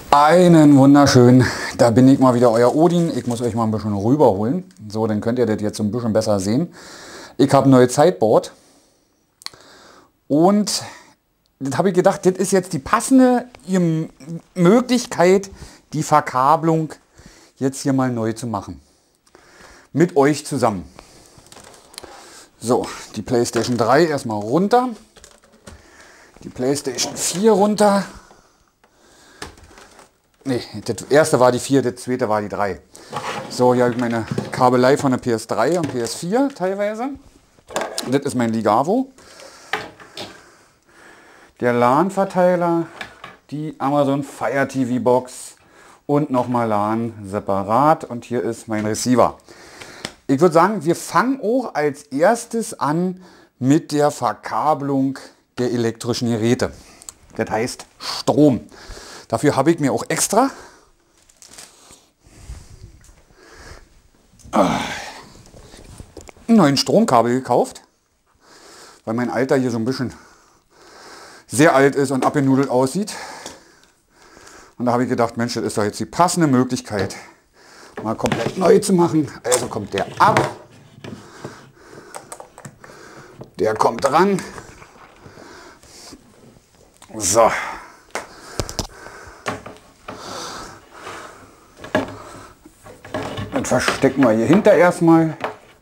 Einen wunderschönen, da bin ich mal wieder, euer Odin. Ich muss euch mal ein bisschen rüberholen. So, dann könnt ihr das jetzt ein bisschen besser sehen. Ich habe ein neues Sideboard. Und das habe ich gedacht, das ist jetzt die passende Möglichkeit, die Verkabelung jetzt hier mal neu zu machen. Mit euch zusammen. So, die PlayStation 3 erstmal runter. Die PlayStation 4 runter. Ne, das erste war die 4, das zweite war die 3. So, hier habe ich meine Kabelei von der PS3 und PS4 teilweise. Das ist mein Ligavo. Der LAN-Verteiler, die Amazon Fire TV Box und nochmal LAN separat. Und hier ist mein Receiver. Ich würde sagen, wir fangen auch als erstes an mit der Verkabelung der elektrischen Geräte. Das heißt Strom. Dafür habe ich mir auch extra einen neuen Stromkabel gekauft, weil mein alter hier so ein bisschen sehr alt ist und abgenudelt aussieht. Und da habe ich gedacht, Mensch, das ist doch jetzt die passende Möglichkeit, mal komplett neu zu machen. Also kommt der ab, der kommt dran. So. Dann verstecken wir hier hinter erstmal.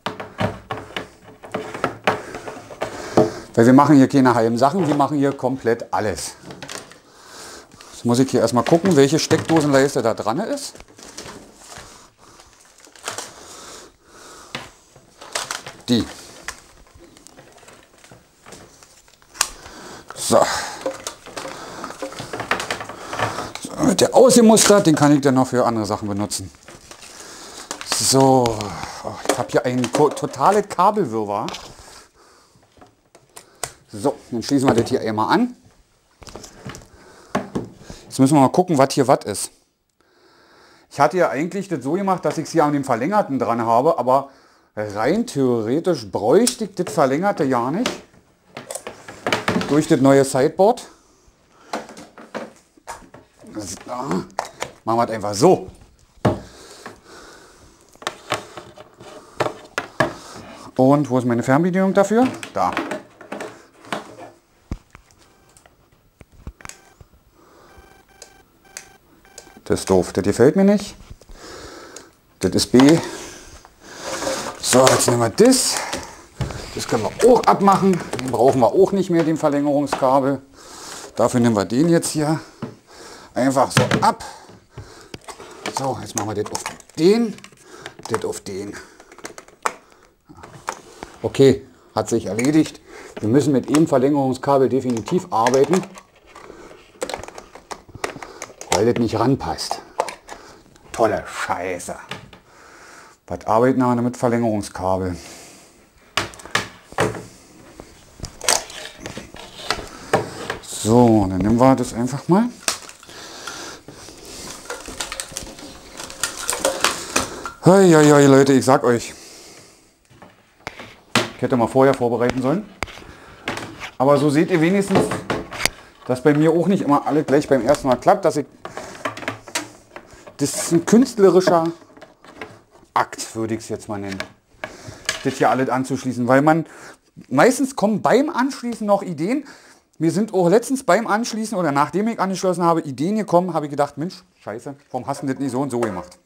Weil wir machen hier keine halben Sachen, wir machen hier komplett alles. Jetzt muss ich hier erstmal gucken, welche Steckdosenleiste da dran ist. Die. So. So, mit der ausgemustert, den kann ich dann noch für andere Sachen benutzen. So, oh, ich habe hier einen totale Kabelwirrwarr. So, dann schließen wir das hier einmal an. Jetzt müssen wir mal gucken, was hier was ist. Ich hatte ja eigentlich das so gemacht, dass ich es hier an dem Verlängerten dran habe, aber rein theoretisch bräuchte ich das Verlängerte ja nicht. Durch das neue Sideboard. So, machen wir es einfach so. Und wo ist meine Fernbedienung dafür? Da. Das ist doof, das gefällt mir nicht. Das ist B. So, jetzt nehmen wir das. Das können wir auch abmachen. Den brauchen wir auch nicht mehr, den Verlängerungskabel. Dafür nehmen wir den jetzt hier einfach so ab. So, jetzt machen wir das auf den, das auf den. Okay, hat sich erledigt. Wir müssen mit dem Verlängerungskabel definitiv arbeiten, weil das nicht ranpasst. Tolle Scheiße. Was arbeiten wir mit Verlängerungskabel? So, dann nehmen wir das einfach mal. Hei, hei, hei, Leute, ich sag euch. Ich hätte mal vorher vorbereiten sollen. Aber so seht ihr wenigstens, dass bei mir auch nicht immer alles gleich beim ersten Mal klappt. Das ist ein künstlerischer Akt, würde ich es jetzt mal nennen. Das hier alles anzuschließen. Weil meistens kommen beim Anschließen noch Ideen. Mir sind auch letztens beim Anschließen oder nachdem ich angeschlossen habe, Ideen gekommen, habe ich gedacht, Mensch, scheiße, warum hast du das nicht so und so gemacht?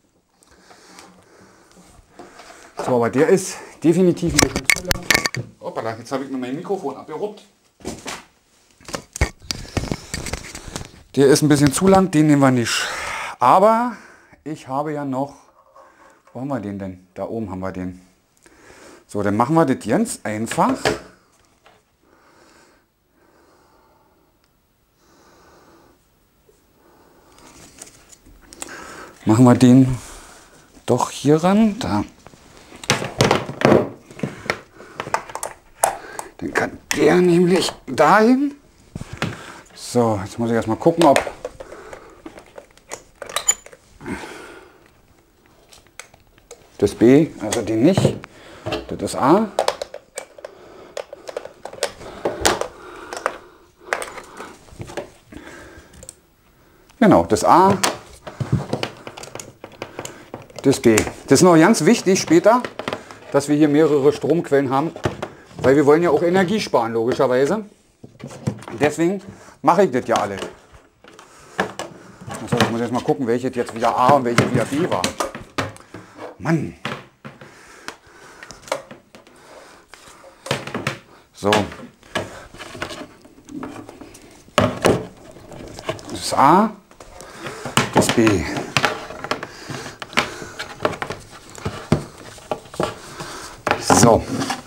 So, aber der ist definitiv ein bisschen zu lang. Hoppala, jetzt habe ich mir mein Mikrofon abgeruppt. Der ist ein bisschen zu lang, den nehmen wir nicht. Aber ich habe ja noch, wo haben wir den denn? Da oben haben wir den. So, dann machen wir das ganz einfach. Machen wir den doch hier ran. Da. Dann kann der nämlich dahin. So, jetzt muss ich erstmal gucken, ob das B, also den nicht, das ist A. Genau, das A Das B. Das ist noch ganz wichtig später, dass wir hier mehrere Stromquellen haben, weil wir wollen ja auch Energie sparen, logischerweise. Deswegen mache ich das ja alle. Also ich muss jetzt mal gucken, welches jetzt wieder A und welches wieder B war. Mann. So. Das ist A, das B. So.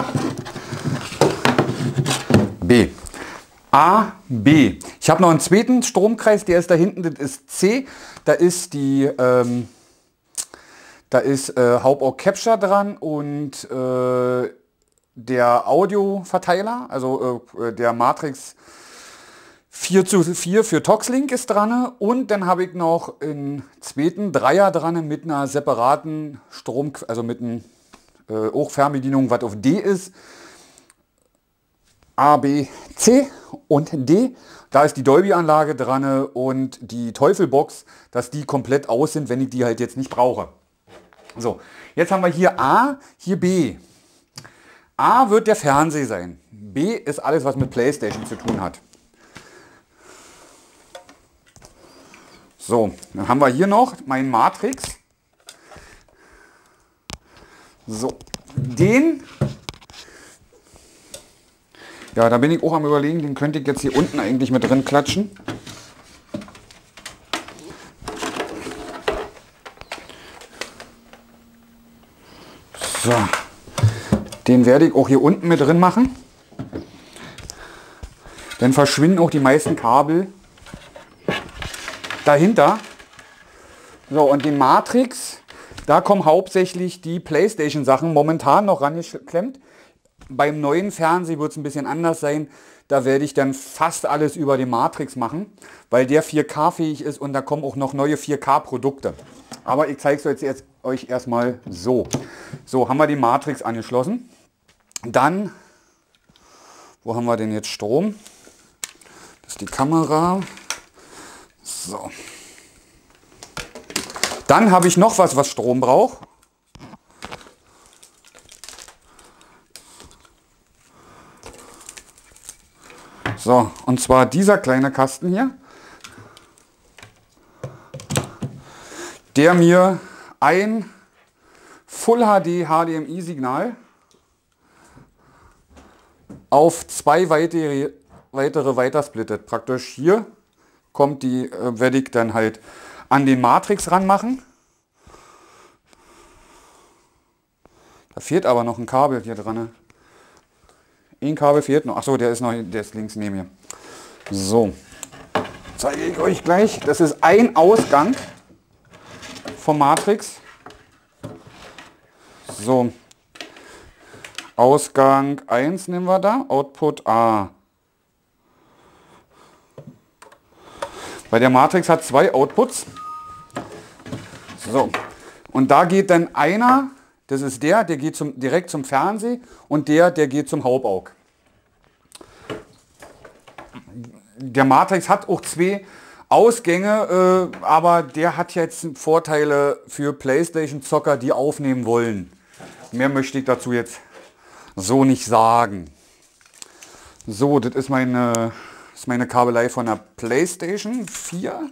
B. A, B. Ich habe noch einen zweiten Stromkreis, der ist da hinten, das ist C. Da ist die Hauptauge Capture dran und der Audioverteiler, also der Matrix 4:4 für Toxlink ist dran und dann habe ich noch einen zweiten Dreier dran mit einer separaten Strom, also mit einer Hochfernbedienung, was auf D ist. A, B, C und D. Da ist die Dolby-Anlage dran und die Teufelbox, dass die komplett aus sind, wenn ich die halt jetzt nicht brauche. So, jetzt haben wir hier A, hier B. A wird der Fernseher sein. B ist alles, was mit PlayStation zu tun hat. So, dann haben wir hier noch meinen Matrix. So, den, ja, da bin ich auch am Überlegen, den könnte ich jetzt hier unten eigentlich mit drin klatschen. So, den werde ich auch hier unten mit drin machen. Dann verschwinden auch die meisten Kabel dahinter. So, und den Matrix, da kommen hauptsächlich die PlayStation Sachen momentan noch rangeklemmt. Beim neuen Fernseher wird es ein bisschen anders sein. Da werde ich dann fast alles über den Matrix machen, weil der 4K-fähig ist und da kommen auch noch neue 4K-Produkte. Aber ich zeige es jetzt euch erstmal so. So, haben wir die Matrix angeschlossen. Dann, wo haben wir denn jetzt Strom? Das ist die Kamera. So. Dann habe ich noch was Strom braucht. So, und zwar dieser kleine Kasten hier, der mir ein Full HD HDMI-Signal auf zwei weitere weitersplittet. Praktisch hier kommt die, werde ich dann halt an den Matrix ranmachen. Da fehlt aber noch ein Kabel hier dran. Ein Kabel fehlt noch. Achso, der ist links neben mir. So, zeige ich euch gleich. Das ist ein Ausgang vom Matrix. So, Ausgang 1 nehmen wir da, Output A. Weil der Matrix hat zwei Outputs. So, und da geht dann einer, das ist der geht direkt zum Fernseher und der geht zum Hauptauge. Der Matrix hat auch zwei Ausgänge, aber der hat jetzt Vorteile für PlayStation-Zocker, die aufnehmen wollen. Mehr möchte ich dazu jetzt so nicht sagen. So, das ist meine Kabelei von der PlayStation 4.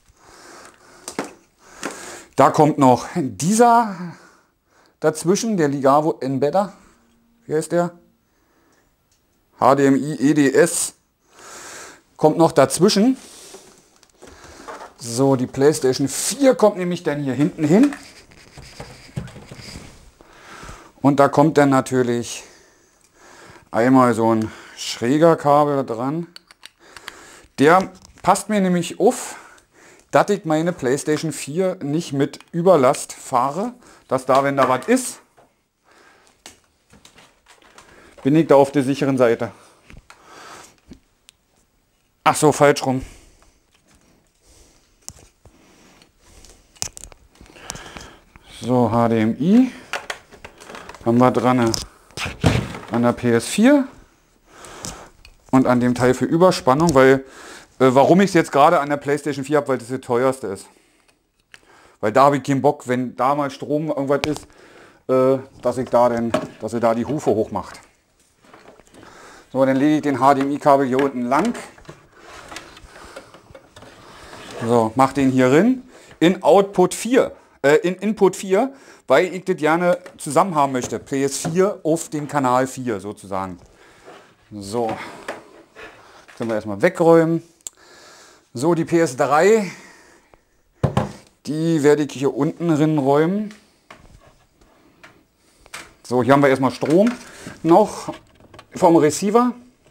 Da kommt noch dieser dazwischen, der Ligavo Embedder. Wie heißt der? HDMI EDS kommt noch dazwischen. So, die PlayStation 4 kommt nämlich dann hier hinten hin. Und da kommt dann natürlich einmal so ein schräger Kabel dran. Der passt mir nämlich auf, dass ich meine PlayStation 4 nicht mit Überlast fahre. Dass da, wenn da was ist, bin ich da auf der sicheren Seite. Ach so, falsch rum. So, HDMI haben wir dran an der PS4 und an dem Teil für Überspannung, weil warum ich es jetzt gerade an der PlayStation 4 habe, weil das der teuerste ist. Weil da habe ich keinen Bock, wenn da mal Strom irgendwas ist, dass ihr da die Hufe hoch macht. So, dann lege ich den HDMI-Kabel hier unten lang. So, mach den hier rein. In Input 4, weil ich das gerne zusammen haben möchte. PS4 auf den Kanal 4 sozusagen. So, können wir erstmal wegräumen. So, die PS3, die werde ich hier unten drin räumen. So, hier haben wir erstmal Strom noch vom Receiver.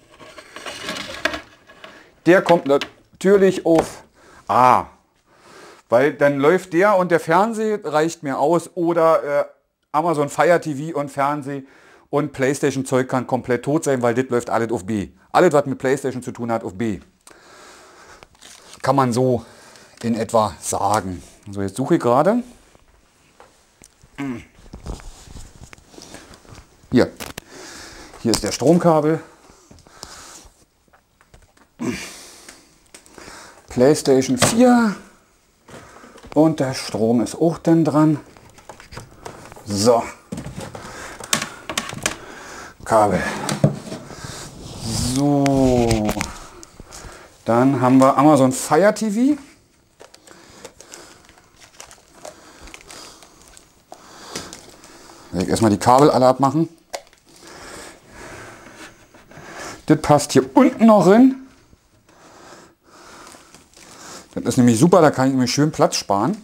Der kommt natürlich auf A, weil dann läuft der und der Fernseher reicht mir aus, oder Amazon Fire TV und Fernseh und PlayStation Zeug kann komplett tot sein, weil das läuft alles auf B. Alles, was mit PlayStation zu tun hat, auf B. Kann man so in etwa sagen. So, jetzt suche ich gerade. Hier ist der Stromkabel. PlayStation 4 und der Strom ist auch dann dran. So, Kabel. So, dann haben wir Amazon Fire TV. Ich erstmal die Kabel alle abmachen. Das passt hier unten noch rein. Das ist nämlich super, da kann ich nämlich schön Platz sparen.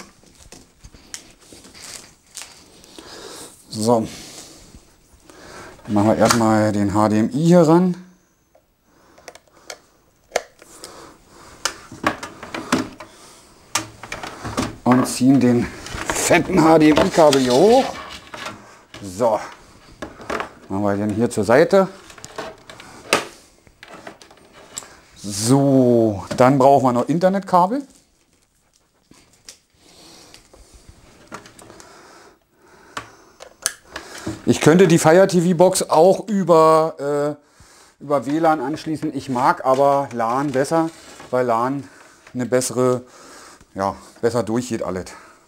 So, dann machen wir erstmal den HDMI hier ran. Und ziehen den fetten HDMI-Kabel hier hoch. So, machen wir den hier zur Seite. So, dann brauchen wir noch Internetkabel. Ich könnte die Fire TV Box auch über WLAN anschließen. Ich mag aber LAN besser, weil LAN eine bessere, ja, besser durchgeht alles.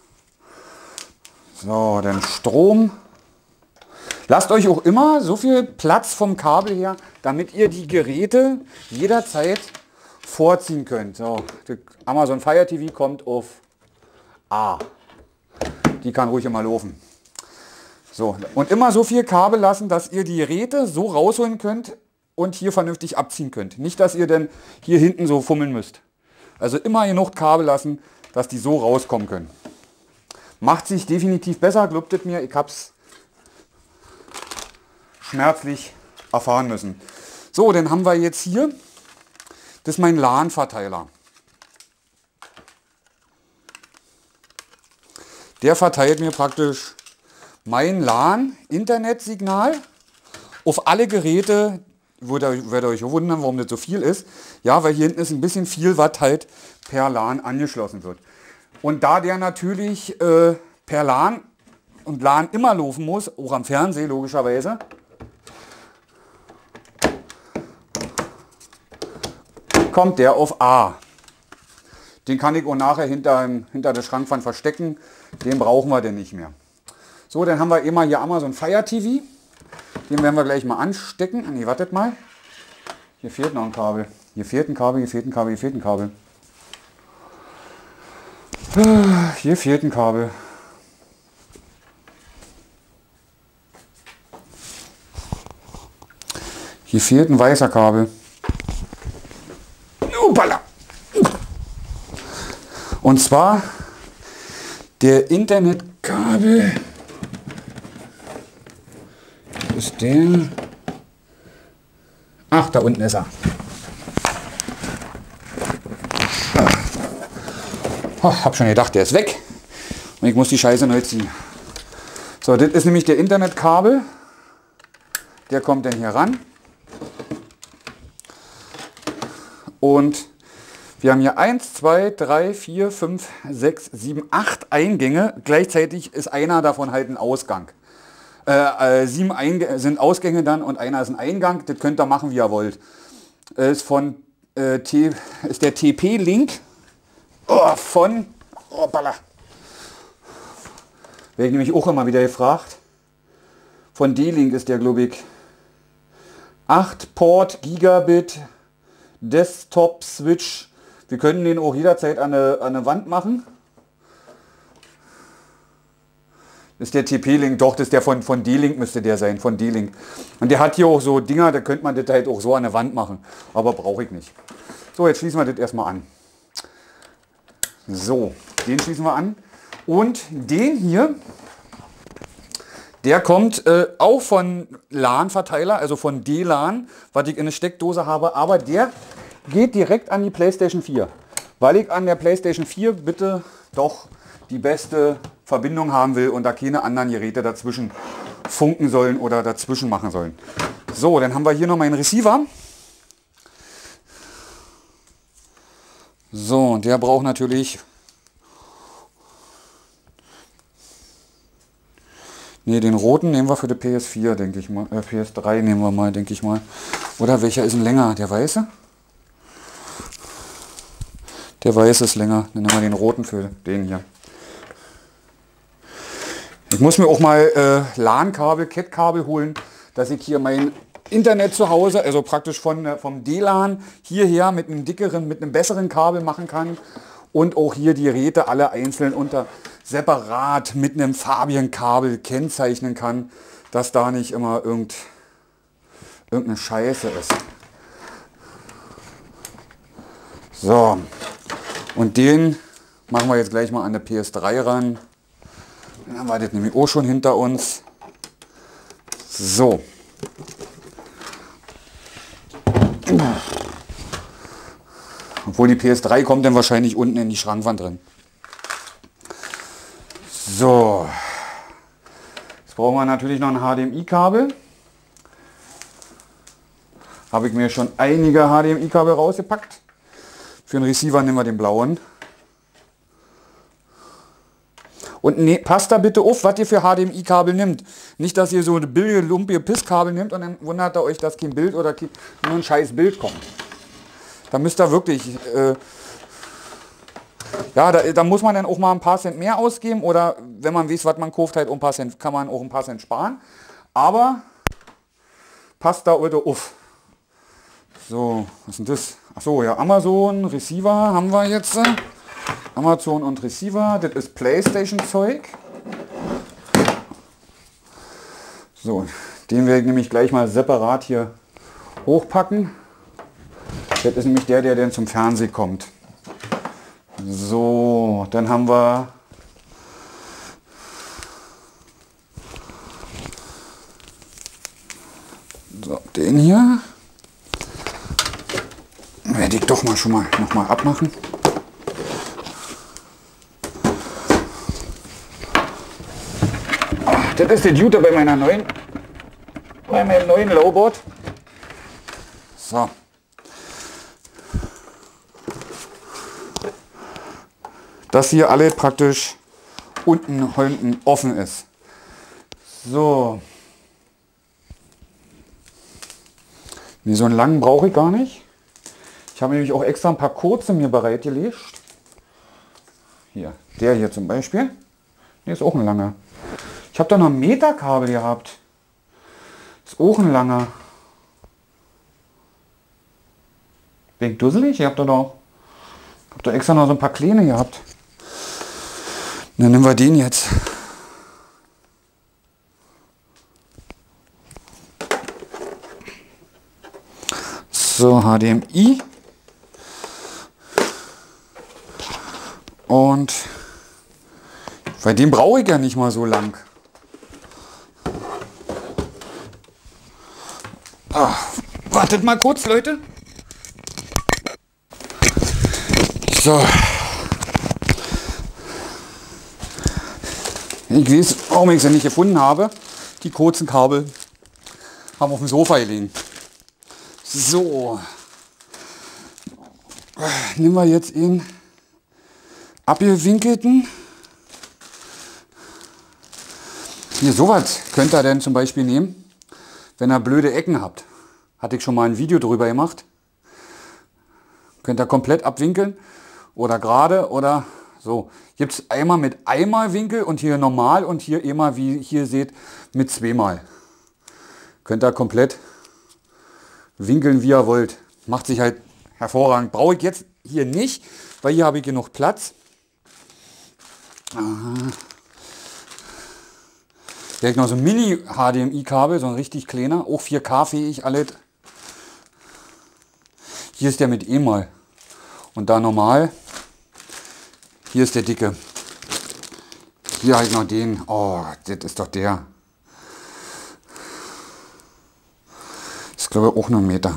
So, dann Strom. Lasst euch auch immer so viel Platz vom Kabel her, damit ihr die Geräte jederzeit vorziehen könnt. So, die Amazon Fire TV kommt auf A. Die kann ruhig immer laufen. So, und immer so viel Kabel lassen, dass ihr die Geräte so rausholen könnt und hier vernünftig abziehen könnt. Nicht, dass ihr dann hier hinten so fummeln müsst. Also immer genug Kabel lassen, dass die so rauskommen können. Macht sich definitiv besser, glaubt es mir. Ich habe es schmerzlich erfahren müssen. So, dann haben wir jetzt hier, das ist mein LAN-Verteiler. Der verteilt mir praktisch mein LAN-Internetsignal auf alle Geräte. Werdet euch wundern, warum das so viel ist. Ja, weil hier hinten ist ein bisschen viel, was halt per LAN angeschlossen wird. Und da der natürlich per LAN und LAN immer laufen muss, auch am Fernseher logischerweise, kommt der auf A. Den kann ich auch nachher hinter der Schrankwand verstecken. Den brauchen wir denn nicht mehr. So, dann haben wir immer hier Amazon Fire TV. Den werden wir gleich mal anstecken. Nee, wartet mal. Hier fehlt noch ein Kabel. Hier fehlt ein Kabel, hier fehlt ein Kabel, hier fehlt ein Kabel. Hier fehlt ein Kabel. Hier fehlt ein weißer Kabel. Und zwar der Internetkabel ist der. Ach, da unten ist er. Oh, hab schon gedacht, der ist weg. Und ich muss die Scheiße neu ziehen. So, das ist nämlich der Internetkabel. Der kommt dann hier ran. Und wir haben hier 1, 2, 3, 4, 5, 6, 7, 8 Eingänge. Gleichzeitig ist einer davon halt ein Ausgang. 7 sind Ausgänge dann und einer ist ein Eingang. Das könnt ihr machen, wie ihr wollt. Ist ist der TP-Link von Werde ich nämlich auch immer wieder gefragt. Von D-Link ist der, glaube ich, 8 Port Gigabit Desktop Switch. Wir können den auch jederzeit an eine Wand machen. Das ist der TP-Link, doch, das ist der von D-Link, müsste der sein, von D-Link. Und der hat hier auch so Dinger, da könnte man das halt auch so an der Wand machen. Aber brauche ich nicht. So, jetzt schließen wir das erstmal an. So, den schließen wir an. Und den hier, der kommt auch von LAN-Verteiler, also von D-LAN, was ich in eine Steckdose habe. Aber der geht direkt an die PlayStation 4. Weil ich an der PlayStation 4 bitte doch die beste Verbindung haben will und da keine anderen Geräte dazwischen funken sollen oder dazwischen machen sollen. So, dann haben wir hier noch meinen Receiver. So, und der braucht natürlich... Ne, den roten nehmen wir für die PS4, denke ich mal. PS3 nehmen wir mal, denke ich mal. Oder welcher ist denn länger? Der weiße? Der weiße ist länger. Dann nehmen wir den roten für den hier. Ich muss mir auch mal LAN-Kabel, Cat-Kabel holen, dass ich hier mein Internet zu Hause, also praktisch vom D-LAN hierher mit einem dickeren, mit einem besseren Kabel machen kann. Und auch hier die Geräte alle einzeln unter separat mit einem Fabian-Kabel kennzeichnen kann, dass da nicht immer irgendeine Scheiße ist. So, und den machen wir jetzt gleich mal an der PS3 ran. Dann haben wir das nämlich auch schon hinter uns. So. Obwohl die PS3 kommt dann wahrscheinlich unten in die Schrankwand drin. So. Jetzt brauchen wir natürlich noch ein HDMI-Kabel. Habe ich mir schon einige HDMI-Kabel rausgepackt. Für den Receiver nehmen wir den blauen. Und ne, passt da bitte auf, was ihr für HDMI-Kabel nimmt. Nicht, dass ihr so eine billige, lumpige Pisskabel nimmt und dann wundert ihr euch, dass kein Bild oder nur ein scheiß Bild kommt. Da müsst ihr wirklich, ja, da muss man dann auch mal ein paar Cent mehr ausgeben oder wenn man weiß, was man kauft, halt ein paar Cent, kann man auch ein paar Cent sparen. Aber passt da bitte auf. So, was ist denn das? Achso, ja, Amazon, Receiver haben wir jetzt. Amazon und Receiver, das ist PlayStation-Zeug. So, den werde ich nämlich gleich mal separat hier hochpacken. Das ist nämlich der dann zum Fernsehen kommt. So, dann haben wir so, den hier. Werde ich doch mal schon mal noch mal abmachen. Das ist der Dude bei meinem neuen Lowboard. So. Dass hier alle praktisch unten offen ist. So. Nee, so einen langen brauche ich gar nicht. Ich habe nämlich auch extra ein paar kurze mir bereitgelegt. Hier, der hier zum Beispiel. Der ist auch ein langer. Ich habe da noch ein Meterkabel gehabt. Ist auch ein langer. Bin ich dusselig? Ich habe da extra noch so ein paar kleine gehabt. Dann nehmen wir den jetzt. So, HDMI. Und bei dem brauche ich ja nicht mal so lang. Wartet mal kurz, Leute. So. Ich weiß, warum ich sie nicht gefunden habe. Die kurzen Kabel haben auf dem Sofa gelegen. So. Nehmen wir jetzt ihn abgewinkelten. Hier, sowas könnt ihr denn zum Beispiel nehmen, wenn ihr blöde Ecken habt. Hatte ich schon mal ein Video drüber gemacht. Könnt ihr komplett abwinkeln oder gerade oder So, gibt es einmal mit einmal Winkel und hier normal und hier immer, wie ihr hier seht, mit zweimal. Könnt ihr komplett winkeln, wie ihr wollt. Macht sich halt hervorragend. Brauche ich jetzt hier nicht, weil hier habe ich genug Platz. Hier habe ich noch so ein Mini-HDMI-Kabel, so ein richtig kleiner, auch 4K-fähig alles. Hier ist der mit E-Mal und da normal. Hier ist der dicke. Hier habe ich noch den. Oh, das ist doch der. Das ist, glaube ich, auch noch 1 Meter.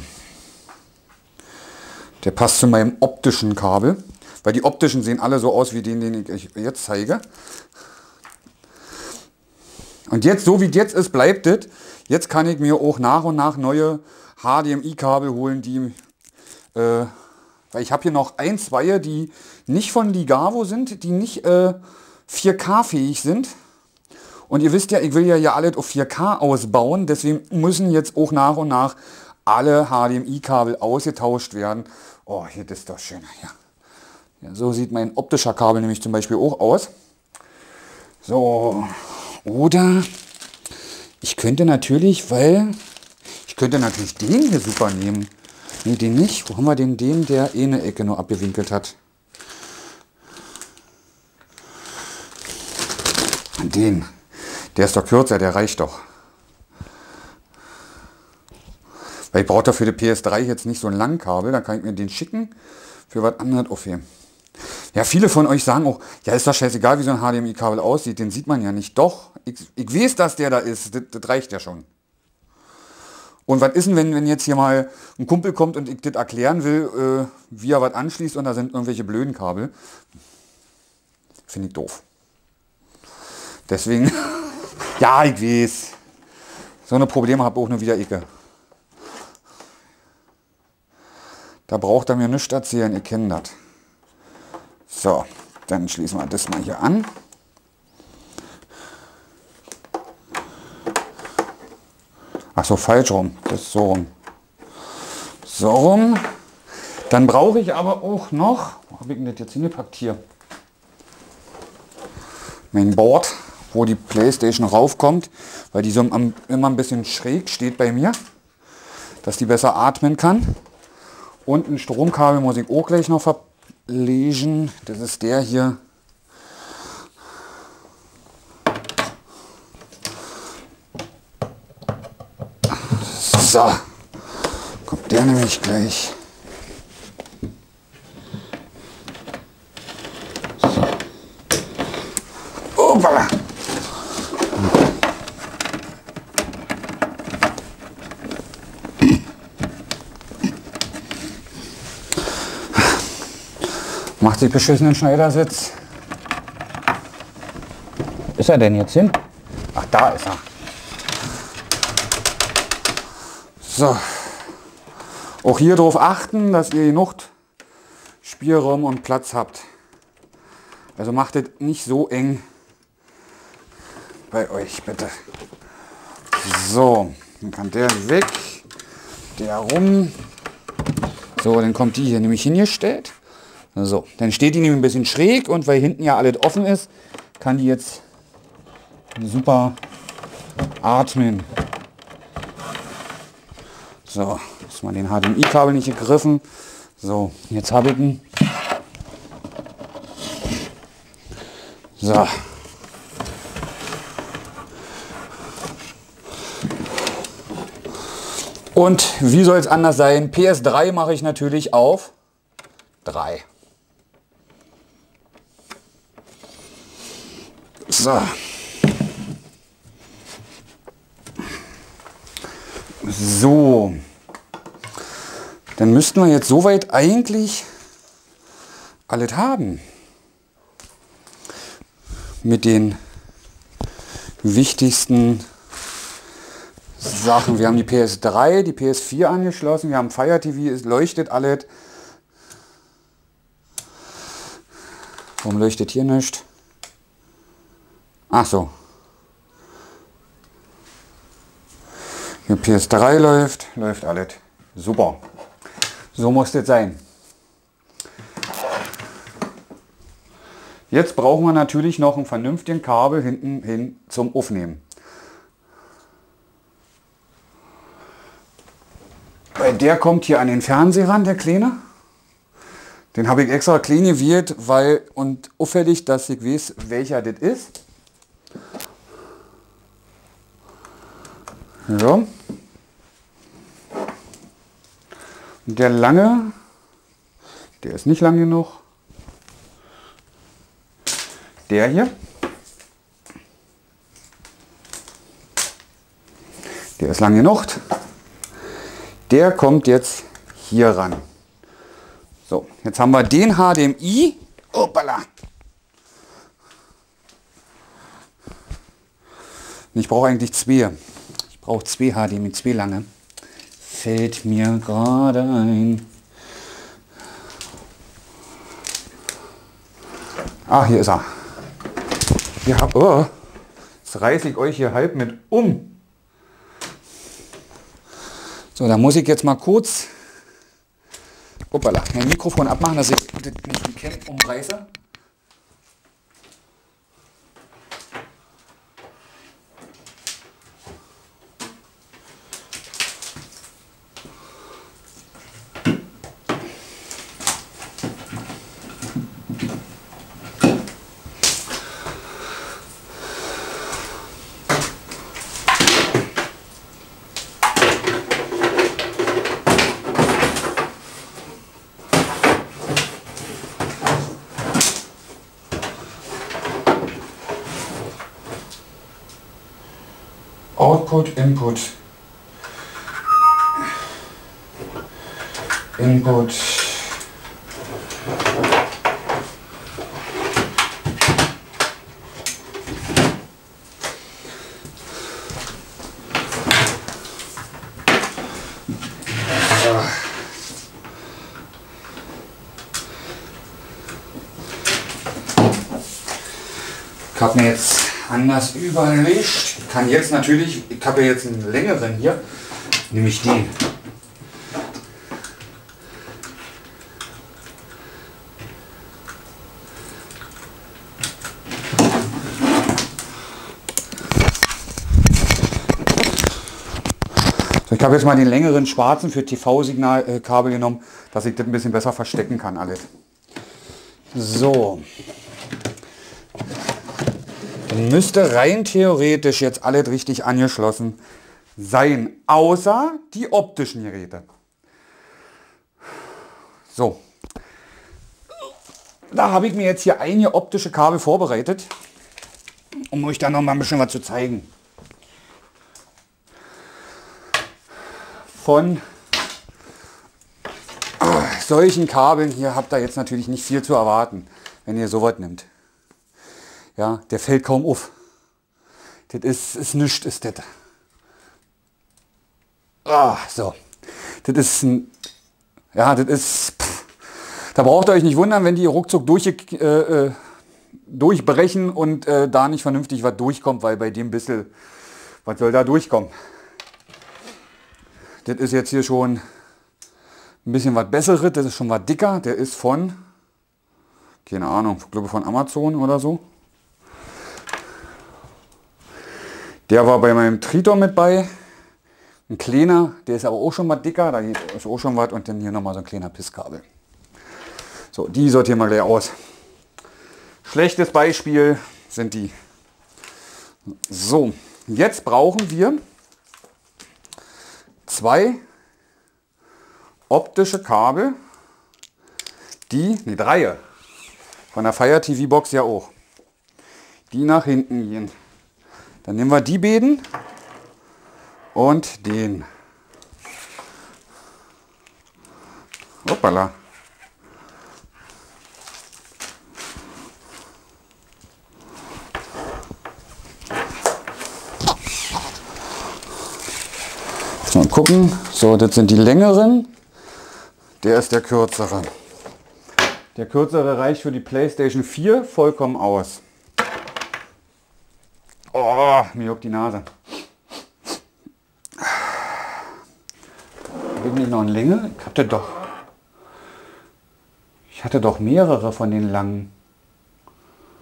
Der passt zu meinem optischen Kabel. Weil die optischen sehen alle so aus wie den ich jetzt zeige. Und jetzt, so wie es jetzt ist, bleibt es. Jetzt kann ich mir auch nach und nach neue HDMI-Kabel holen, die... weil ich habe hier noch 1, 2, die nicht von Ligavo sind, die nicht 4K-fähig sind. Und ihr wisst ja, ich will ja hier alles auf 4K ausbauen. Deswegen müssen jetzt auch nach und nach alle HDMI-Kabel ausgetauscht werden. Oh, hier, das ist doch schön. Ja, so sieht mein optischer Kabel nämlich zum Beispiel auch aus. So, oder ich könnte natürlich, den hier super nehmen. Nee, den nicht. Wo haben wir den? Den, der eine Ecke nur abgewinkelt hat. Den. Der ist doch kürzer, der reicht doch. Weil ich brauche für die PS3 jetzt nicht so ein langes Kabel. Da kann ich mir den schicken. Für was anderes aufheben. Ja, viele von euch sagen auch, ja, ist doch scheißegal, wie so ein HDMI-Kabel aussieht. Den sieht man ja nicht. Doch, ich weiß, dass der da ist. Das reicht ja schon. Und was ist denn, wenn jetzt hier mal ein Kumpel kommt und ich das erklären will, wie er was anschließt und da sind irgendwelche blöden Kabel? Finde ich doof. Deswegen, ja, ich weiß. So eine Probleme habe auch nur wieder ich. Da braucht er mir nichts erzählen, ihr kennt das. So, dann schließen wir das mal hier an. Ach so, falsch rum. Das ist so rum. So rum. Dann brauche ich aber auch noch, wo habe ich denn das jetzt hingepackt? Hier. Mein Board, wo die Playstation raufkommt, weil die so immer ein bisschen schräg steht bei mir, dass die besser atmen kann. Und ein Stromkabel muss ich auch gleich noch verlegen. Das ist der hier. So, kommt der nämlich gleich. So. Opala. Macht sich beschissenen Schneidersitz. Ist er denn jetzt hin? Ach, da ist er. So, auch hier darauf achten, dass ihr genug Spielraum und Platz habt. Also macht es nicht so eng bei euch, bitte. So, dann kann der weg, der rum. So, dann kommt die hier nämlich hingestellt. So, dann steht die nämlich ein bisschen schräg und weil hinten ja alles offen ist, kann die jetzt super atmen. So, ist mal den HDMI-Kabel nicht gegriffen. So, jetzt habe ich ihn. So. Und wie soll es anders sein? PS3 mache ich natürlich auf 3. So. So. Dann müssten wir jetzt soweit eigentlich alles haben. Mit den wichtigsten Sachen. Wir haben die PS3, die PS4 angeschlossen, wir haben Fire TV, es leuchtet alles. Warum leuchtet hier nicht? Ach so. Hier PS3 läuft alles. Super. So muss das sein. Jetzt brauchen wir natürlich noch einen vernünftigen Kabel hinten hin zum Aufnehmen. Weil der kommt hier an den Fernseher ran, der Kleine. Den habe ich extra klein gewählt, weil und auffällig, dass ich weiß, welcher das ist. Ja. Und der lange, der ist nicht lang genug. Der hier, der ist lang genug. Der kommt jetzt hier ran. So, jetzt haben wir den HDMI. Opala. Ich brauche eigentlich zwei. Ich brauche zwei HDMI, zwei lange. Fällt mir gerade ein. Ah, hier ist er. Ja, oh, jetzt reiße ich euch hier halb mit um. So, da muss ich jetzt mal kurz mein Mikrofon abmachen, dass ich das nicht im Camp umreiße. Output, Input. Input. Ich habe mir jetzt anders überlegt. Ich kann jetzt natürlich, ich habe ja jetzt einen längeren hier, nämlich den. So, ich habe jetzt mal den längeren schwarzen für TV-Signalkabel genommen, dass ich das ein bisschen besser verstecken kann alles. So. Dann müsste rein theoretisch jetzt alles richtig angeschlossen sein, außer die optischen Geräte. So. Da habe ich mir jetzt hier einige optische Kabel vorbereitet, um euch da noch mal ein bisschen was zu zeigen. Von solchen Kabeln hier habt ihr jetzt natürlich nicht viel zu erwarten, wenn ihr sowas nimmt. Ja, der fällt kaum auf. Das ist nichts, ist das. Ah, so. Das ist ein, ja, das ist, da braucht ihr euch nicht wundern, wenn die ruckzuck durchbrechen und da nicht vernünftig was durchkommt, weil bei dem bisschen, was soll da durchkommen? Das ist jetzt hier schon ein bisschen was Besseres, das ist schon was dicker, der ist von, keine Ahnung, ich glaube von Amazon oder so. Der war bei meinem Triton mit bei. Ein kleiner, der ist aber auch schon mal dicker, da ist auch schon was und dann hier nochmal so ein kleiner Pisskabel. So, die sortieren wir gleich aus. Schlechtes Beispiel sind die. So, jetzt brauchen wir zwei optische Kabel, drei, von der Fire TV Box ja auch, die nach hinten gehen. Dann nehmen wir die beiden und den. Hoppala. Mal gucken. So, das sind die längeren. Der ist der kürzere. Der kürzere reicht für die PlayStation 4 vollkommen aus. Oh, mir juckt die Nase. Habe ich nicht noch eine Länge? Ich hatte doch mehrere von den langen.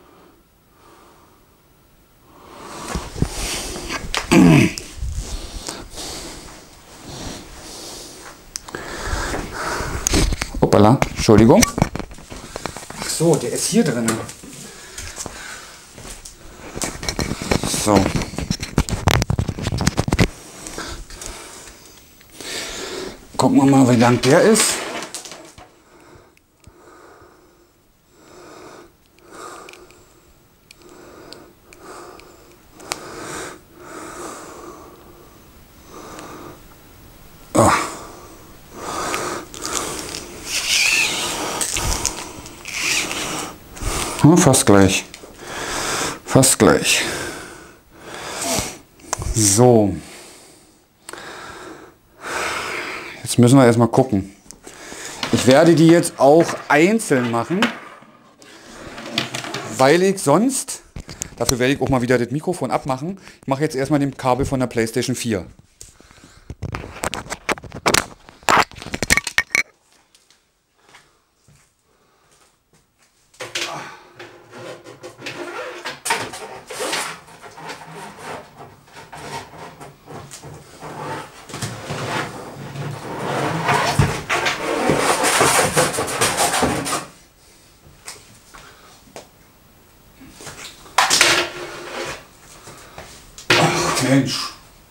Entschuldigung. Ach so, der ist hier drin. So. Gucken wir mal, wie lang der ist. Oh. Ja, fast gleich. Fast gleich. So. Jetzt müssen wir erstmal gucken. Ich werde die jetzt auch einzeln machen, weil ich sonst, dafür werde ich auch mal wieder das Mikrofon abmachen. Ich mache jetzt erstmal den Kabel von der PlayStation 4. Mensch.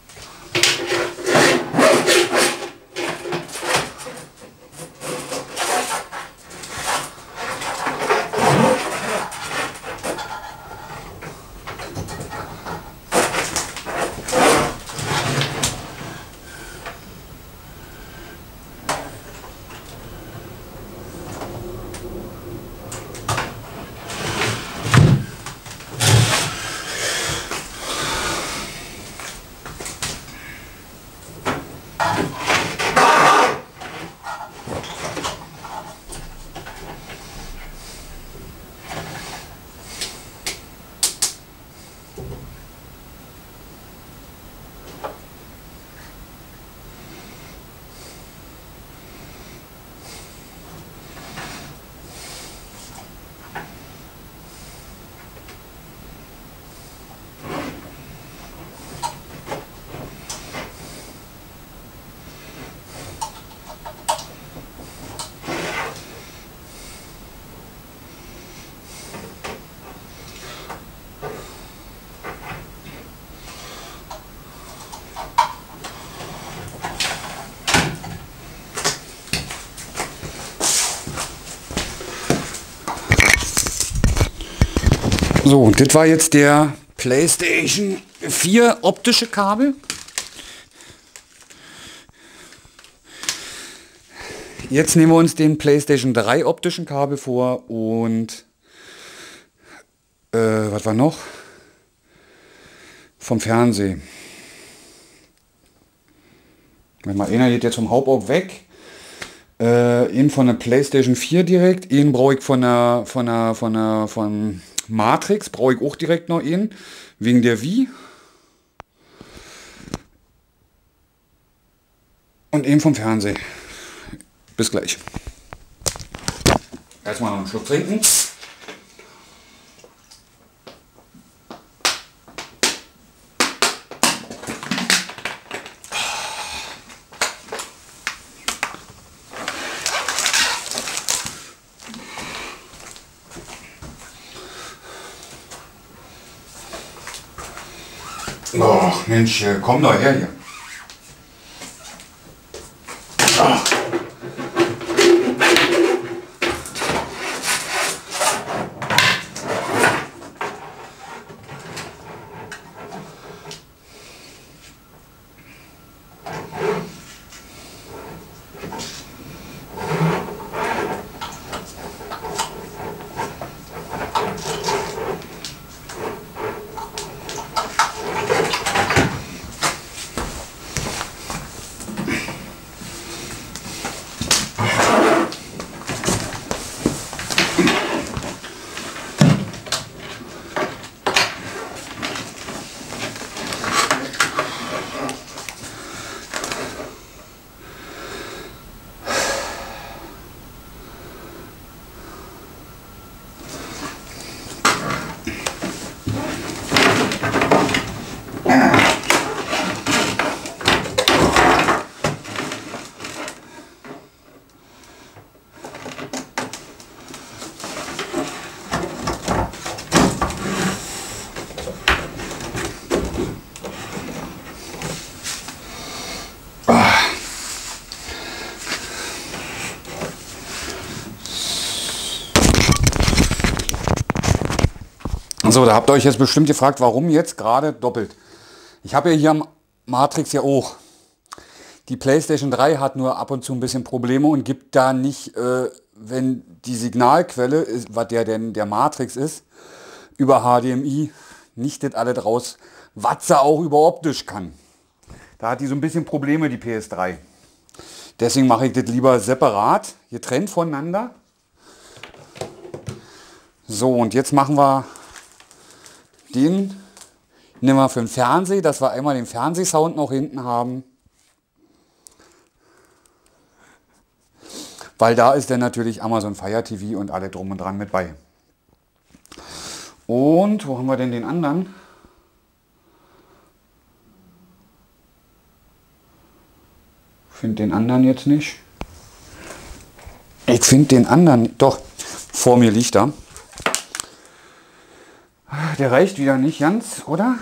So, das war jetzt der PlayStation 4 optische Kabel. Jetzt nehmen wir uns den PlayStation 3 optischen Kabel vor und was war noch? Vom Fernsehen. Wenn mal einer geht jetzt vom Hauptauge weg. Ihn von der PlayStation 4 direkt. Ihn brauche ich von Matrix. Brauche ich auch direkt noch ihn. Wegen der Wii. Und eben vom Fernsehen. Bis gleich. Erstmal noch einen Schluck trinken. Oh, Mensch, komm doch her hier. Ah. So, da habt ihr euch jetzt bestimmt gefragt, warum jetzt gerade doppelt. Ich habe ja hier am Matrix ja auch. Die PlayStation 3 hat nur ab und zu ein bisschen Probleme und gibt da nicht, wenn die Signalquelle, was der Matrix ist, über HDMI, nicht das alles raus, was sie auch über optisch kann. Da hat die so ein bisschen Probleme, die PS3. Deswegen mache ich das lieber separat, getrennt voneinander. So, und jetzt machen wir den, nehmen wir für den Fernseher, dass wir einmal den Fernsehsound noch hinten haben. Weil da ist dann natürlich Amazon Fire TV und alle drum und dran mit bei. Und wo haben wir denn den anderen? Ich finde den anderen jetzt nicht. Ich finde den anderen, doch, vor mir liegt er. Der reicht wieder nicht ganz, oder?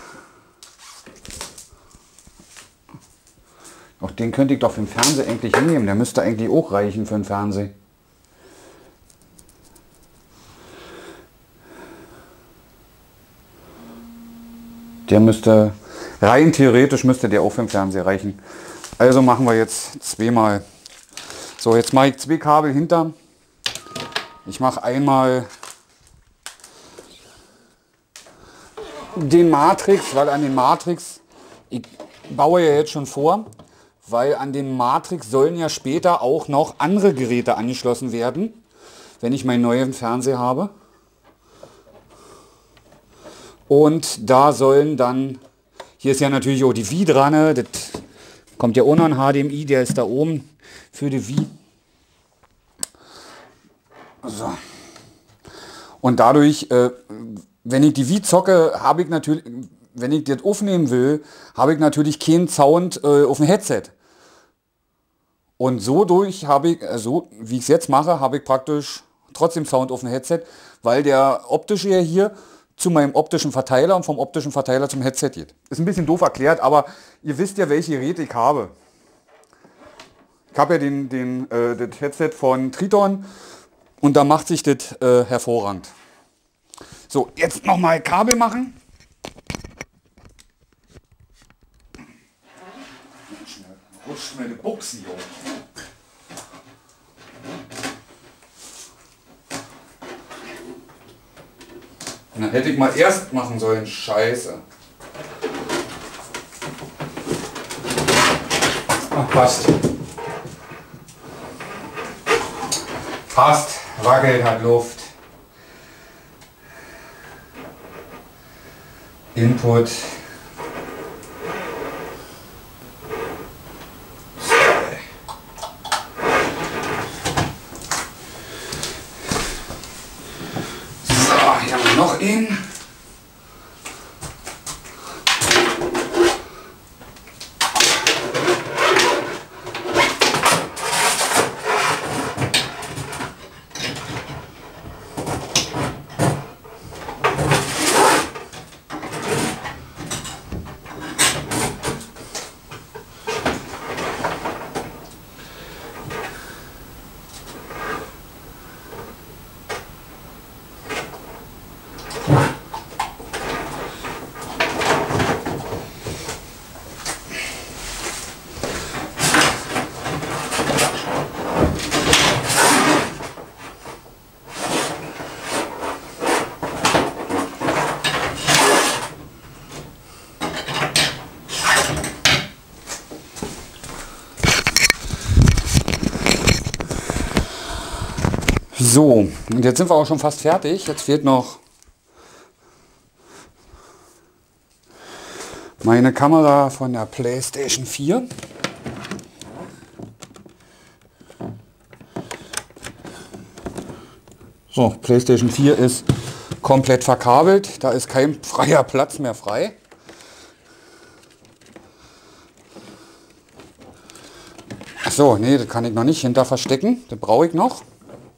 Doch, den könnte ich doch für den Fernseher eigentlich nehmen. Der müsste eigentlich auch reichen für den Fernseher. Der müsste, rein theoretisch müsste der auch für den Fernseher reichen. Also machen wir jetzt zweimal. So, jetzt mache ich zwei Kabel hinter. Ich mache einmal den Matrix, weil an den Matrix, ich baue ja jetzt schon vor, weil an den Matrix sollen ja später auch noch andere Geräte angeschlossen werden, wenn ich meinen neuen Fernseher habe. Und da sollen dann, hier ist ja natürlich auch die Wii dran, das kommt ja auch noch ein HDMI, der ist da oben für die Wii. So. Und dadurch, wenn ich die Wii zocke, habe ich natürlich, wenn ich das aufnehmen will, habe ich natürlich keinen Sound auf dem Headset. Und so durch habe ich, so wie ich es jetzt mache, habe ich praktisch trotzdem Sound auf dem Headset, weil der optische ja hier zu meinem optischen Verteiler und vom optischen Verteiler zum Headset geht. Ist ein bisschen doof erklärt, aber ihr wisst ja, welche Geräte ich habe. Ich habe ja das Headset von Triton und da macht sich das hervorragend. So, jetzt nochmal Kabel machen. Rutscht mir die Buchse hier. Dann hätte ich mal erst machen sollen. Scheiße. Ach, passt. Passt. Wackelt, hat Luft. Input. Noch in. So, und jetzt sind wir auch schon fast fertig. Jetzt fehlt noch meine Kamera von der PlayStation 4. So, PlayStation 4 ist komplett verkabelt. Da ist kein freier Platz mehr frei. Ach so, nee, das kann ich noch nicht hinter verstecken. Das brauche ich noch.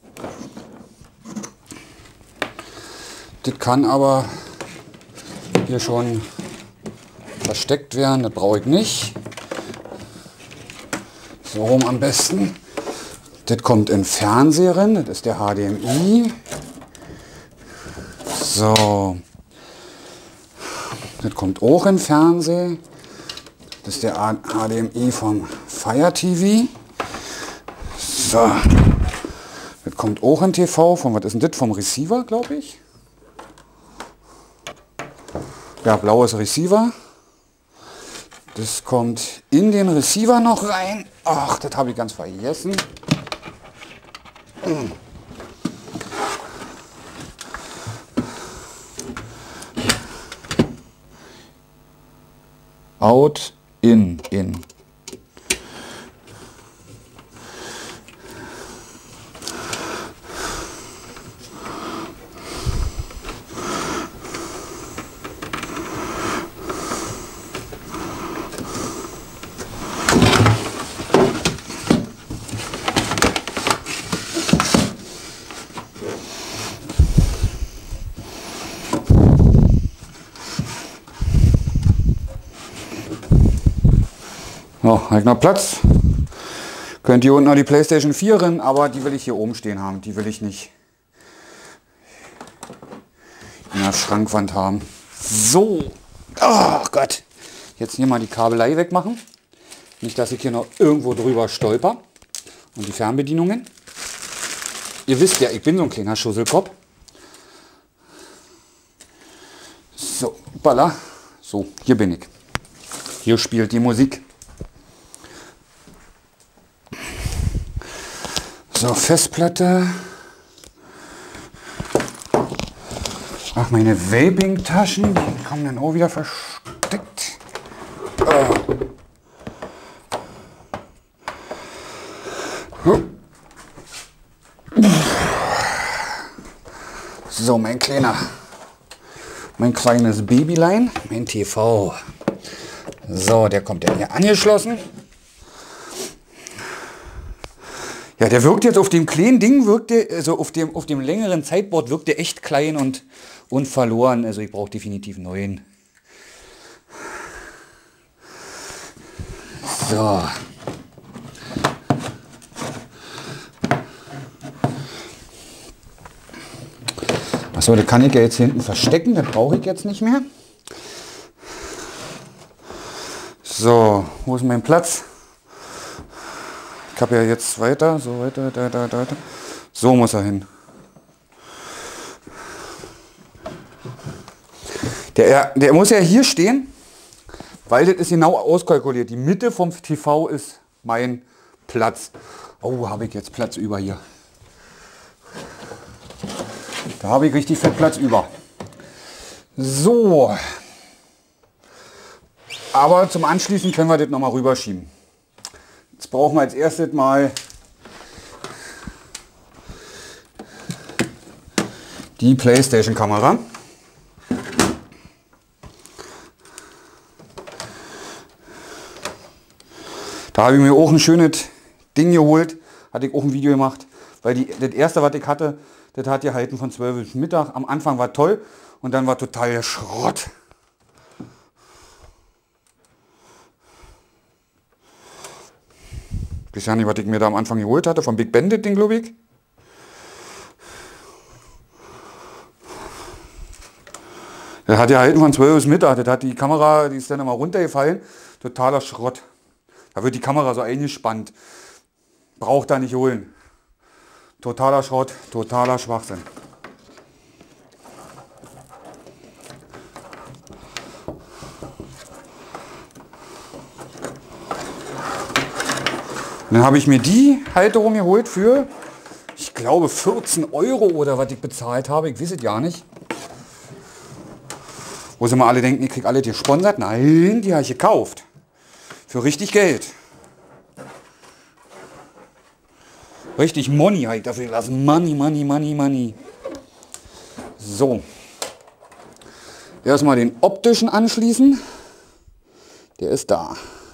Das kann aber hier schon versteckt werden, das brauche ich nicht. So rum am besten. Das kommt in den Fernseher rein, das ist der HDMI. So. Das kommt auch im Fernsehen. Das ist der HDMI vom Fire TV. So. Das kommt auch in TV. Von was ist denn das? Vom Receiver, glaube ich. Ja, blaues Receiver. Das kommt in den Receiver noch rein. Ach, das habe ich ganz vergessen. Out, in. So, habe ich noch Platz. Könnt ihr unten noch die PlayStation 4 rein, aber die will ich hier oben stehen haben. Die will ich nicht in der Schrankwand haben. So. Oh Gott. Jetzt hier mal die Kabelei wegmachen. Nicht, dass ich hier noch irgendwo drüber stolper. Und die Fernbedienungen. Ihr wisst ja, ich bin so ein kleiner Schusselkopf. So, balla. So, hier bin ich. Hier spielt die Musik. So, Festplatte. Ach, meine Vaping-Taschen, die kommen dann auch wieder versteckt. So, mein kleines Babylein, mein TV. So, der kommt ja hier angeschlossen. Ja, der wirkt jetzt auf dem kleinen Ding, also auf dem längeren Zeitboard wirkt der echt klein und verloren. Also ich brauche definitiv einen neuen. So. Achso, das kann ich ja jetzt hinten verstecken, das brauche ich jetzt nicht mehr. So, wo ist mein Platz? Ich habe ja jetzt weiter, so weiter. So muss er hin. Der muss ja hier stehen, weil das ist genau auskalkuliert. Die Mitte vom TV ist mein Platz. Oh, habe ich jetzt Platz über hier. Da habe ich richtig fett Platz über. So. Aber zum Anschließen können wir das nochmal rüberschieben. Jetzt brauchen wir als erstes mal die PlayStation-Kamera. Da habe ich mir auch ein schönes Ding geholt. Hatte ich auch ein Video gemacht. Weil das erste, was ich hatte, das hat gehalten von 12 bis Mittag. Am Anfang war toll und dann war total der Schrott. Ich weiß ja nicht, was ich mir da am Anfang geholt hatte, vom Big Bandit Ding, glaube ich. Der hat gehalten von 12 bis Mittag. Das hat die Kamera, die ist dann immer runtergefallen. Totaler Schrott. Da wird die Kamera so eingespannt. Braucht da nicht holen. Totaler Schrott, totaler Schwachsinn. Dann habe ich mir die Halterung geholt für, ich glaube 14 € oder was ich bezahlt habe. Ich weiß es ja nicht. Wo sie mal alle denken, ich kriege alle gesponsert. Nein, die habe ich gekauft. Für richtig Geld. Richtig Money habe ich dafür gelassen. Money. So. Erstmal den optischen anschließen. Der ist da.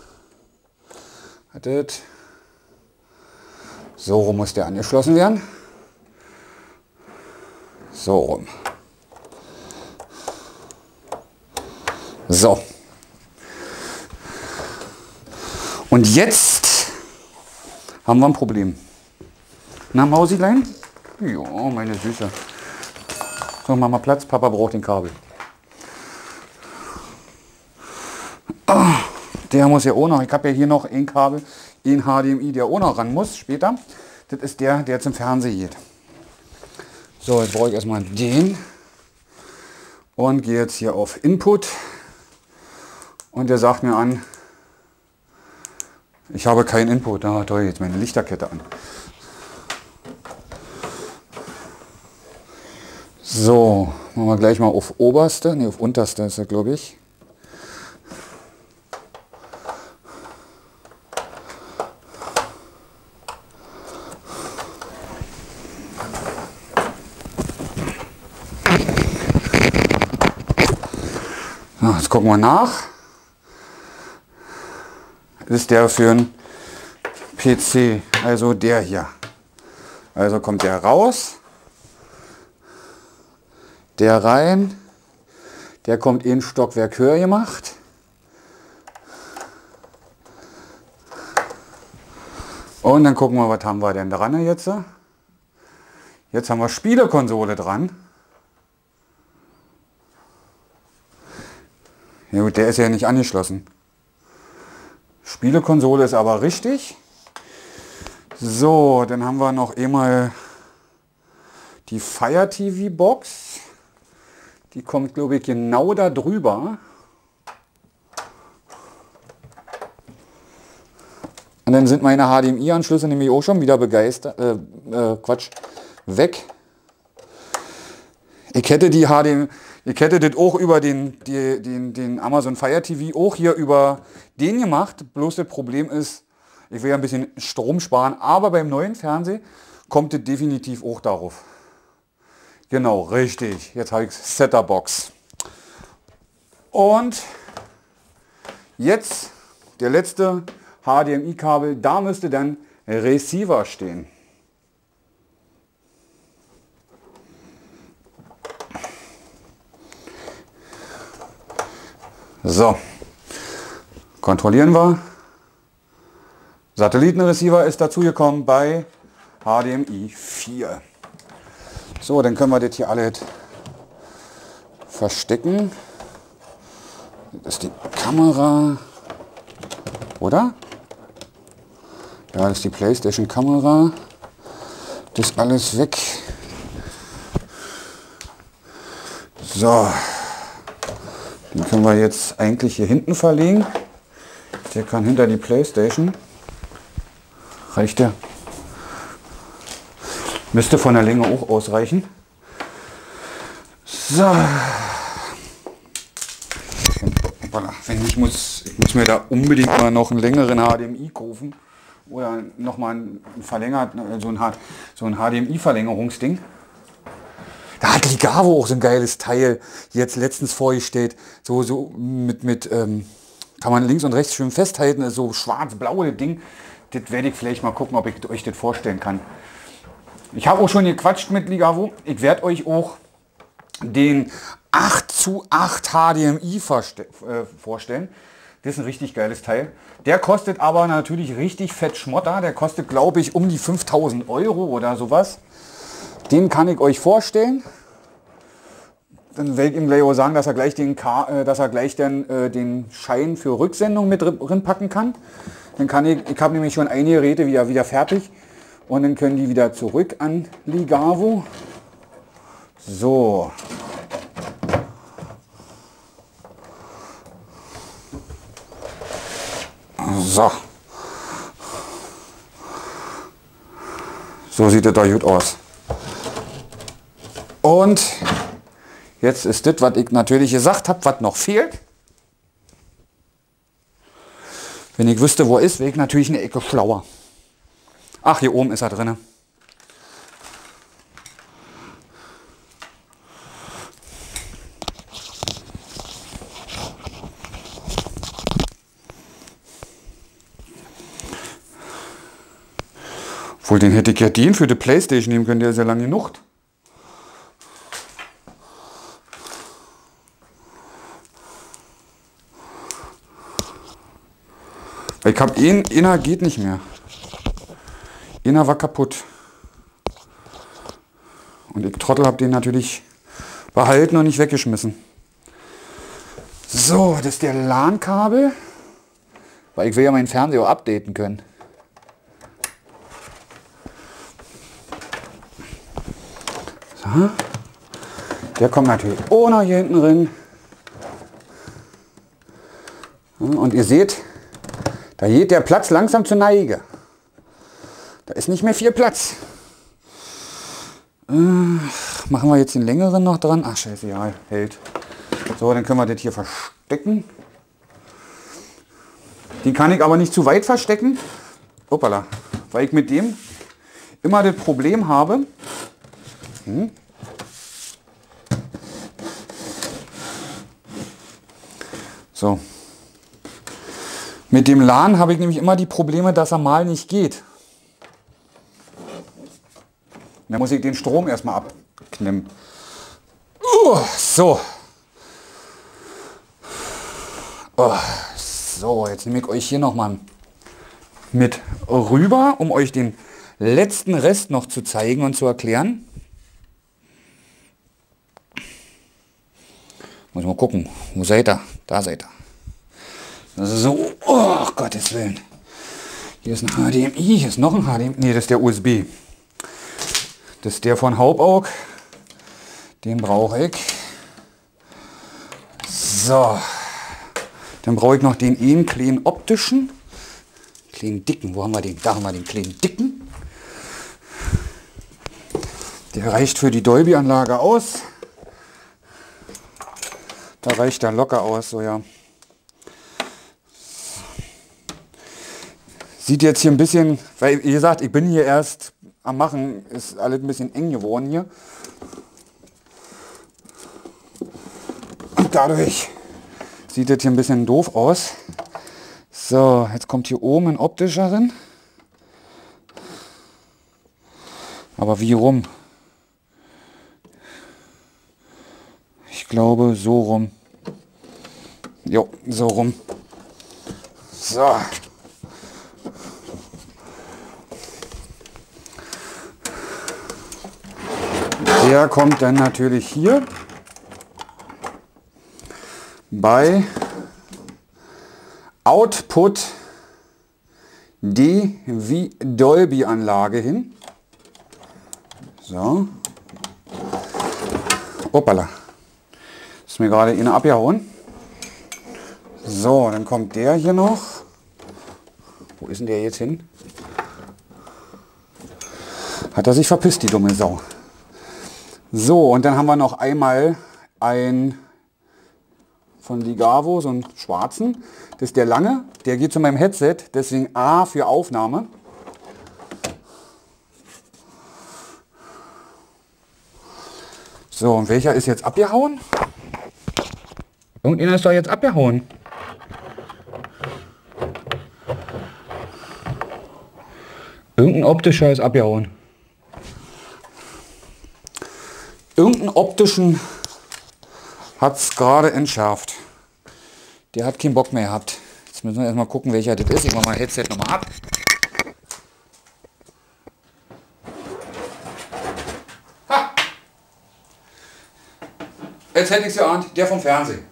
Wartet. So rum muss der angeschlossen werden. So rum. So. Und jetzt haben wir ein Problem. Na, Mausilein? Ja, meine Süße. So, mach mal Platz, Papa braucht den Kabel. Oh, der muss ja auch noch, ich habe ja hier noch ein Kabel, ein HDMI, der auch noch ran muss später. Das ist der, der zum Fernsehen geht. So, jetzt brauche ich erstmal den und gehe jetzt hier auf Input und der sagt mir an, ich habe keinen Input. Da toll, jetzt meine Lichterkette an. So, machen wir gleich mal auf oberste, ne, auf unterste ist er, glaube ich. So, jetzt gucken wir nach. Das ist der für einen PC, also der hier. Also kommt der raus. Der rein, der kommt in Stockwerk höher gemacht. Und dann gucken wir, was haben wir denn dran jetzt? Jetzt haben wir Spielekonsole dran. Ja gut, der ist ja nicht angeschlossen. Spielekonsole ist aber richtig. So, dann haben wir noch einmal die Fire TV Box. Die kommt, glaube ich, genau da drüber. Und dann sind meine HDMI-Anschlüsse nämlich auch schon wieder begeistert. Weg. Ich hätte das auch über den Amazon Fire TV auch hier über den gemacht. Bloß das Problem ist, ich will ja ein bisschen Strom sparen, aber beim neuen Fernseher kommt es definitiv auch darauf. Genau, richtig. Jetzt habe ich Setup-Box. Und jetzt der letzte HDMI-Kabel. Da müsste dann Receiver stehen. So, kontrollieren wir. Satellitenreceiver ist dazu gekommen bei HDMI 4. So, dann können wir das hier alle verstecken. Das ist die Kamera, oder? Ja, das ist die PlayStation-Kamera. Das ist alles weg. So, den können wir jetzt eigentlich hier hinten verlegen. Der kann hinter die PlayStation. Reicht der? Müsste von der Länge auch ausreichen. So. Wenn ich muss mir da unbedingt mal noch einen längeren HDMI kaufen. Oder nochmal einen verlängert, so ein HDMI-Verlängerungsding. Da hat Ligavo auch so ein geiles Teil jetzt letztens vorgestellt. So mit kann man links und rechts schön festhalten. So schwarz-blaue Ding. Das werde ich vielleicht mal gucken, ob ich euch das vorstellen kann. Ich habe auch schon gequatscht mit Ligavo. Ich werde euch auch den 8:8 HDMI vorstellen. Das ist ein richtig geiles Teil. Der kostet aber natürlich richtig fett Schmotter. Der kostet, glaube ich, um die 5.000 € oder sowas. Den kann ich euch vorstellen. Dann werde ich ihm gleich auch sagen, dass er gleich den Schein für Rücksendung mit drin packen kann. Dann kann ich habe nämlich schon einige Geräte wieder fertig. Und dann können die wieder zurück an Ligavo. So. So. So sieht es da gut aus. Und jetzt ist das, was ich natürlich gesagt habe, was noch fehlt. Wenn ich wüsste, wo er ist, wäre ich natürlich eine Ecke schlauer. Ach, hier oben ist er drin. Obwohl, den hätte ich ja den für die PlayStation nehmen können, der ist ja lang genug. Ich habe einer geht nicht mehr. Einer war kaputt. Und ich Trottel habe den natürlich behalten und nicht weggeschmissen. So, das ist der LAN-Kabel, weil ich will ja meinen Fernseher auch updaten können. So. Der kommt natürlich auch noch hier hinten drin. Und ihr seht, da geht der Platz langsam zur Neige. Da ist nicht mehr viel Platz. Machen wir jetzt den längeren noch dran. Ach scheiße, ja, hält. So, dann können wir das hier verstecken. Die kann ich aber nicht zu weit verstecken. Hoppala. Weil ich mit dem immer das Problem habe. So. Mit dem LAN habe ich nämlich immer die Probleme, dass er mal nicht geht. Dann muss ich den Strom erstmal abklemmen. So. So, jetzt nehme ich euch hier nochmal mit rüber, um euch den letzten Rest noch zu zeigen und zu erklären. Muss mal gucken, wo seid ihr? Da seid ihr. So, oh Gottes Willen. Hier ist ein HDMI, hier ist noch ein HDMI. Ne, das ist der USB. Das ist der von Haubaug. Den brauche ich. So. Dann brauche ich noch den einen kleinen optischen. Kleinen dicken. Wo haben wir den? Da haben wir den kleinen dicken. Der reicht für die Dolby-Anlage aus. Da reicht er locker aus, so ja. Sieht jetzt hier ein bisschen, weil wie gesagt, ich bin hier erst am Machen, ist alles ein bisschen eng geworden hier. Und dadurch sieht das hier ein bisschen doof aus. So, jetzt kommt hier oben ein optischer rein. Aber wie rum? Ich glaube so rum. Jo, so rum. So. Der kommt dann natürlich hier bei Output D wie Dolby Anlage hin. So. Hoppala. Ist mir gerade eine abgehauen. So, dann kommt der hier noch. Wo ist denn der jetzt hin? Hat er sich verpisst, die dumme Sau. So, und dann haben wir noch einmal ein von Ligavo, so einen schwarzen. Das ist der lange, der geht zu meinem Headset, deswegen A für Aufnahme. So, und welcher ist jetzt abgehauen? Irgendeiner ist doch jetzt abgehauen. Irgendein optischer ist abgehauen. Irgendeinen optischen hat es gerade entschärft. Der hat keinen Bock mehr gehabt. Jetzt müssen wir erstmal gucken, welcher das ist. Ich mache mein Headset nochmal ab. Ha! Jetzt hätte ich es geahnt, der vom Fernsehen.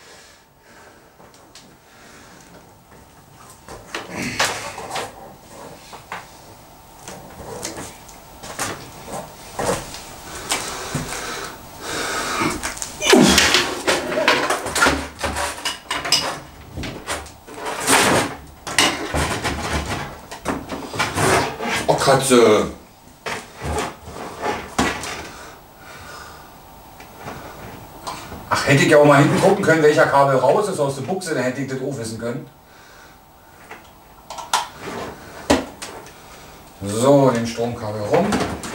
Oh Katze! Ach, hätte ich ja auch mal hinten gucken können, welcher Kabel raus ist aus der Buchse, dann hätte ich das auch wissen können. So, den Stromkabel rum.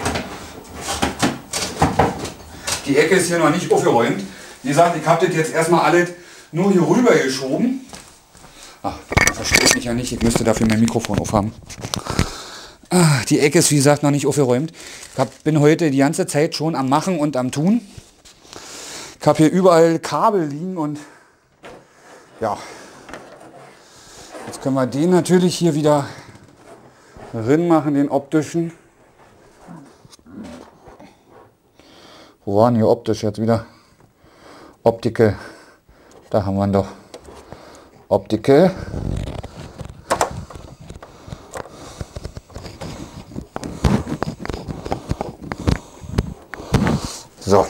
Die Ecke ist hier noch nicht aufgeräumt. Wie gesagt, ich habe das jetzt erstmal alles nur hier rüber geschoben. Ach, versteht mich ja nicht, ich müsste dafür mein Mikrofon aufhaben. Die Ecke ist wie gesagt noch nicht aufgeräumt. Ich bin heute die ganze Zeit schon am Machen und am Tun. Ich habe hier überall Kabel liegen und ja. Jetzt können wir den natürlich hier wieder drin machen, den optischen. Wo war denn hier optisch jetzt wieder? Optical. Da haben wir ihn doch. Optical. So.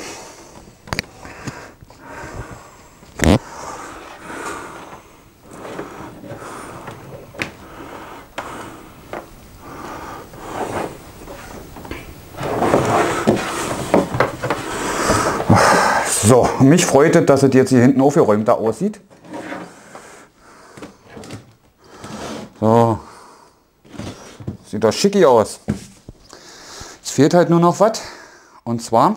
So, mich freut es, dass es jetzt hier hinten aufgeräumter aussieht. So, sieht doch schicki aus. Es fehlt halt nur noch was, und zwar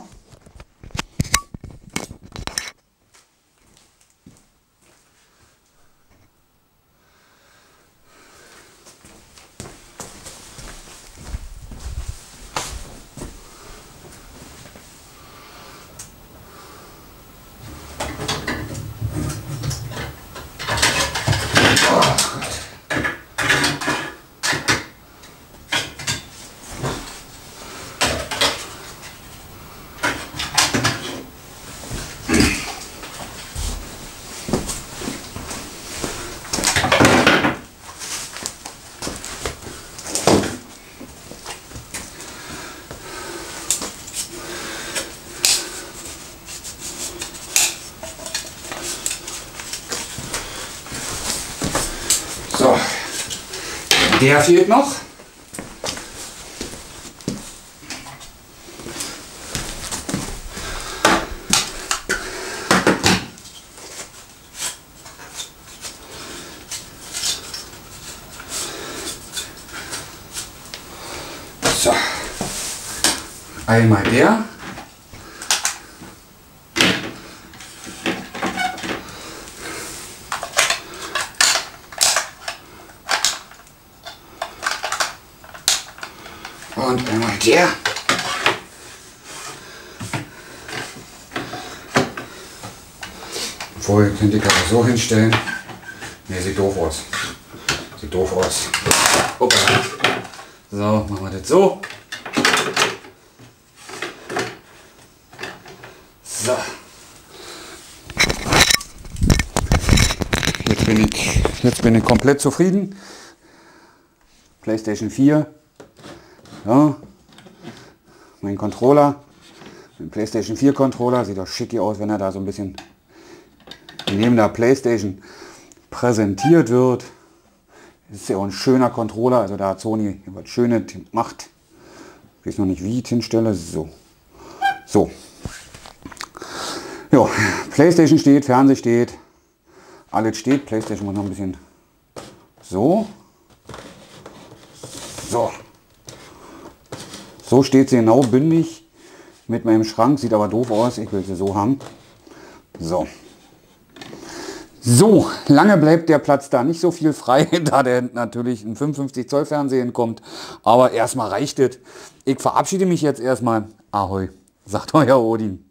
so, der fehlt noch. So, einmal der. Und einmal der. Obwohl, könnte ich aber so hinstellen. Ne, sieht doof aus. Sieht doof aus. Hoppala. So, machen wir das so. So. Jetzt bin ich komplett zufrieden. PlayStation 4. Ja. Mein Controller. Mein PlayStation 4 Controller. Sieht doch schicki aus, wenn er da so ein bisschen neben der PlayStation präsentiert wird. Ist ja auch ein schöner Controller, also da hat Sony was Schönes gemacht. Ich weiß noch nicht, wie ich hinstelle. So. So. Ja, PlayStation steht, Fernseher steht. Alles steht. PlayStation muss noch ein bisschen so. So. So steht sie genau bündig mit meinem Schrank. Sieht aber doof aus. Ich will sie so haben. So. So, lange bleibt der Platz da nicht so viel frei, da der natürlich ein 55 Zoll Fernseher kommt. Aber erstmal reicht es. Ich verabschiede mich jetzt erstmal. Ahoi, sagt euer Odin.